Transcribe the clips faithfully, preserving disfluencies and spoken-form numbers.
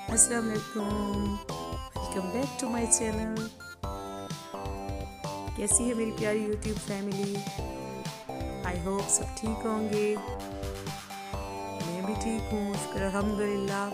अस्सलाम वालेकुम, welcome back to my channel. कैसी है मेरी प्यारी यूट्यूब फैमिली? आई होप सब ठीक होंगे। मैं भी ठीक हूँ, शुक्र अल्हम्दुलिल्लाह।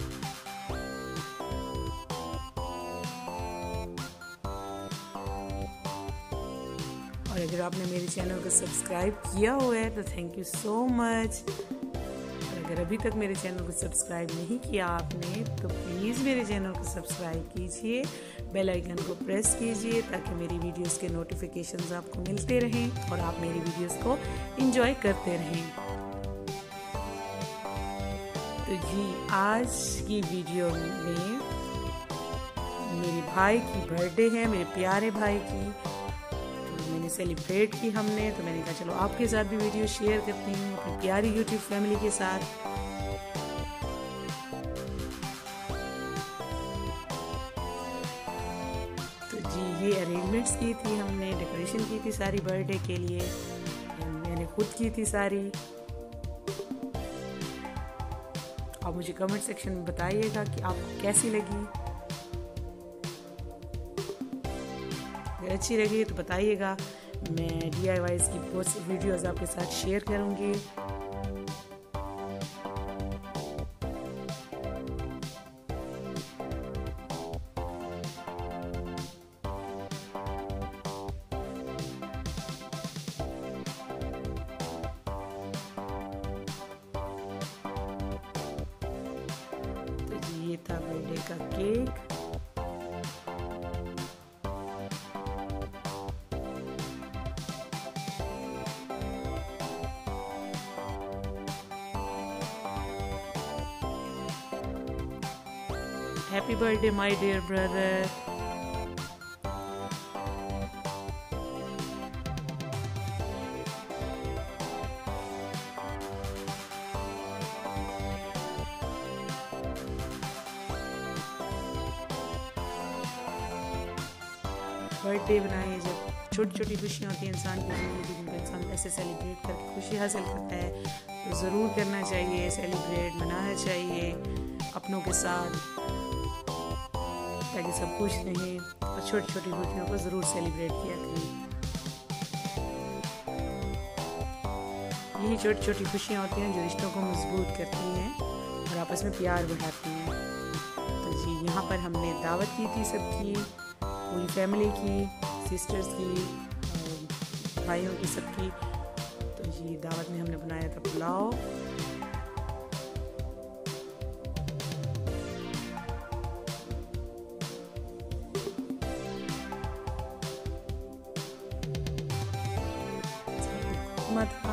और अगर आपने मेरे चैनल को सब्सक्राइब किया हुआ है तो थैंक यू सो मच। अगर अभी तक मेरे चैनल को सब्सक्राइब नहीं किया आपने तो प्लीज़ मेरे चैनल को सब्सक्राइब कीजिए, बेल आइकन को प्रेस कीजिए ताकि मेरी वीडियोस के नोटिफिकेशंस आपको मिलते रहें और आप मेरी वीडियोस को एंजॉय करते रहें। तो जी, आज की वीडियो में मेरे भाई की बर्थडे है, मेरे प्यारे भाई की। तो मैंने सेलिब्रेट की हमने, तो मैंने कहा चलो आपके साथ भी वीडियो शेयर करती हूँ अपनी प्यारी यूट्यूब फैमिली के साथ। तो जी, ये अरेंजमेंट्स की थी हमने, डेकोरेशन की थी सारी बर्थडे के लिए, मैंने खुद की थी सारी। आप मुझे कमेंट सेक्शन में बताइएगा कि आपको कैसी लगी। अगर अच्छी लगी तो बताइएगा, मैं डी आई वाईज़ की बहुत सी वीडियोज़ आपके साथ शेयर करूँगी। तो ये था बर्थडे का cake. Happy birthday, my dear brother. Birthday बनाए जब छोटी छोटी खुशियाँ होती हैं इंसान की ज़िंदगी में, इंसान ऐसे सेलिब्रेट करके खुशी हासिल करता है तो ज़रूर करना चाहिए, सेलिब्रेट मनाना चाहिए अपनों के साथ ताकि सब खुश रहें। और छोटी छोटी खुशियों को ज़रूर सेलिब्रेट किया करें। यही छोटी छोटी खुशियाँ होती हैं जो रिश्तों को मजबूत करती हैं और आपस में प्यार बढ़ाती हैं। तो जी, यहाँ पर हमने दावत की थी सबकी, पूरी फैमिली की, सिस्टर्स की, भाइयों की, सबकी। तो जी, दावत में हमने बनाया था पुलाव, था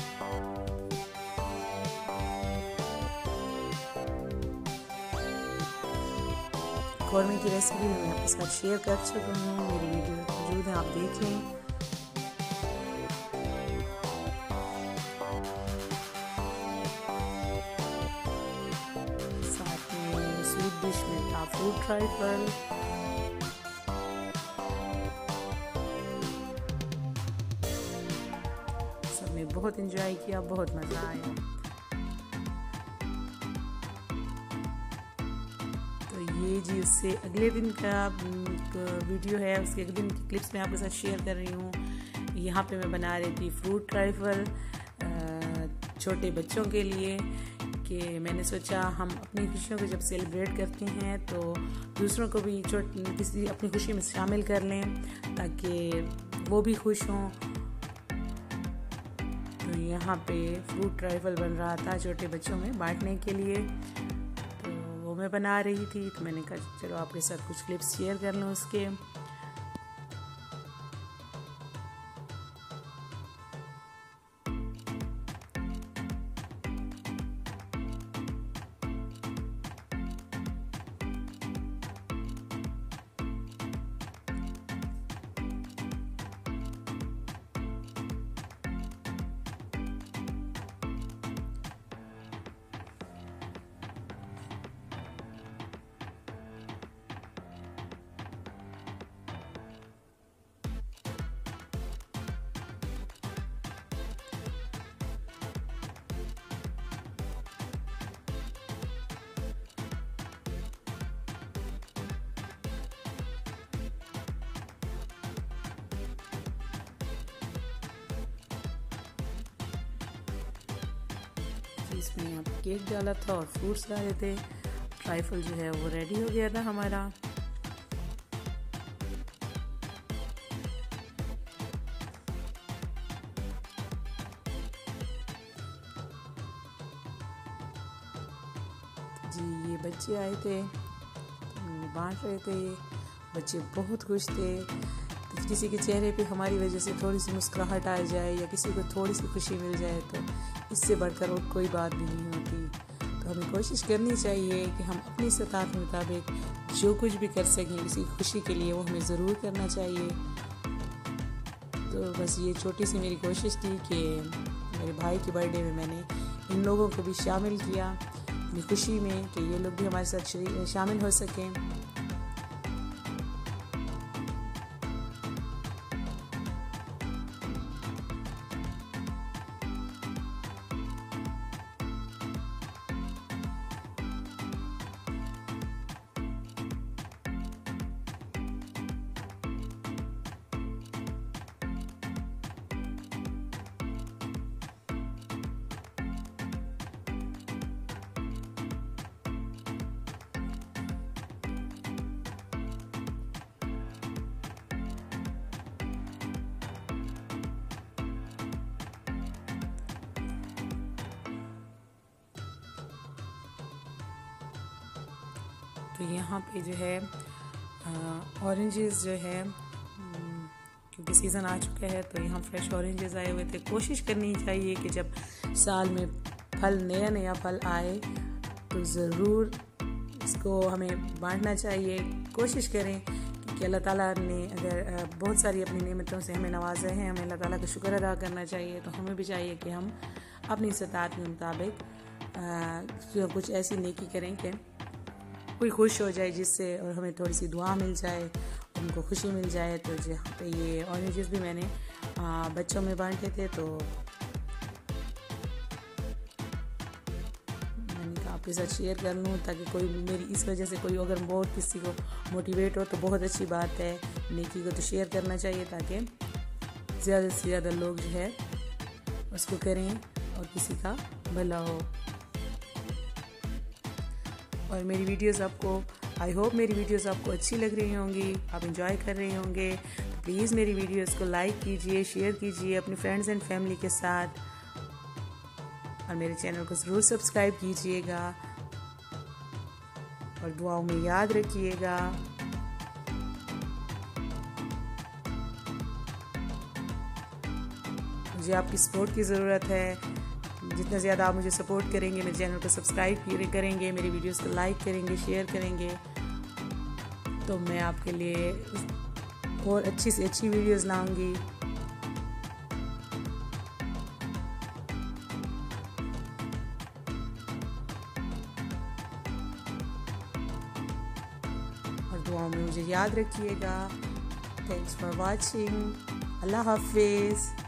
कौरमे की रेसिपी मैं आपके साथ शेयर कर चुकी हूँ, मेरी वीडियो मौजूद है, आप देख लें। साथ में स्वीट डिश में था फ्रूट ट्राइफल। सबने बहुत एंजॉय किया, बहुत मज़ा आया। ये जी उससे अगले दिन का वीडियो है, उसके अगले दिन की क्लिप्स मैं आपके साथ शेयर कर रही हूँ। यहाँ पे मैं बना रही थी फ्रूट ट्राइफल छोटे बच्चों के लिए, कि मैंने सोचा हम अपनी खुशियों को जब सेलिब्रेट करते हैं तो दूसरों को भी छोटी किसी अपनी खुशी में शामिल कर लें ताकि वो भी खुश हों। तो यहाँ पे फ्रूट ट्राइफल बन रहा था छोटे बच्चों में बांटने के लिए, मैं बना रही थी। तो मैंने कहा चलो आपके साथ कुछ क्लिप्स शेयर कर लूँ उसके। तो इसमें यहाँ पे केक डाला था और फ्रूट्स डाले थे। ट्राइफल जो है वो रेडी हो गया था हमारा। जी ये बच्चे आए थे, बांट रहे थे, बच्चे बहुत खुश थे। तो किसी के चेहरे पे हमारी वजह से थोड़ी सी मुस्कुराहट आ जाए या किसी को थोड़ी सी खुशी मिल जाए तो इससे बढ़कर और कोई बात भी नहीं होती। तो हमें कोशिश करनी चाहिए कि हम अपनी इस्तात के मुताबिक जो कुछ भी कर सकें किसी की खुशी के लिए वो हमें ज़रूर करना चाहिए। तो बस ये छोटी सी मेरी कोशिश थी कि मेरे भाई के बर्थडे में मैंने इन लोगों को भी शामिल किया अपनी खुशी में कि ये लोग भी हमारे साथ शामिल हो सकें। तो यहाँ पे जो है ऑरेंजेस जो है क्योंकि सीज़न आ चुका है तो यहाँ फ्रेश ऑरेंजेस आए हुए थे। कोशिश करनी चाहिए कि जब साल में फल नया नया फल आए तो ज़रूर इसको हमें बांटना चाहिए। कोशिश करें कि अल्लाह ताला ने अगर बहुत सारी अपनी नेमतों से हमें नवाजा है, हमें अल्लाह ताला का शुक्र अदा करना चाहिए। तो हमें भी चाहिए कि हम अपनी इस्तात के मुताबिक कुछ ऐसी नेकी करें कि कोई खुश हो जाए जिससे और हमें थोड़ी सी दुआ मिल जाए, उनको खुशी मिल जाए। तो जहाँ पे ये ऑरेंजेस भी मैंने आ, बच्चों में बांटे थे तो मैंने कहा आपके साथ शेयर कर लूँ ताकि कोई मेरी इस वजह से कोई अगर बहुत किसी को मोटिवेट हो तो बहुत अच्छी बात है। नेकी को तो शेयर करना चाहिए ताकि ज़्यादा से ज़्यादा लोग जो है उसको करें और किसी का भला हो। और मेरी वीडियोस आपको आई होप मेरी वीडियोस आपको अच्छी लग रही होंगी, आप इंजॉय कर रहे होंगे। तो प्लीज़ मेरी वीडियोस को लाइक कीजिए, शेयर कीजिए अपने फ्रेंड्स एंड फैमिली के साथ और मेरे चैनल को ज़रूर सब्सक्राइब कीजिएगा और दुआओं में याद रखिएगा। मुझे आपकी सपोर्ट की ज़रूरत है। जितना ज़्यादा आप मुझे सपोर्ट करेंगे, मेरे चैनल को सब्सक्राइब करेंगे, मेरी वीडियोस को लाइक करेंगे, शेयर करेंगे तो मैं आपके लिए और अच्छी से अच्छी वीडियोस लाऊंगी। और दुआओं में मुझे याद रखिएगा। Thanks for watching. अल्लाह हाफिज़।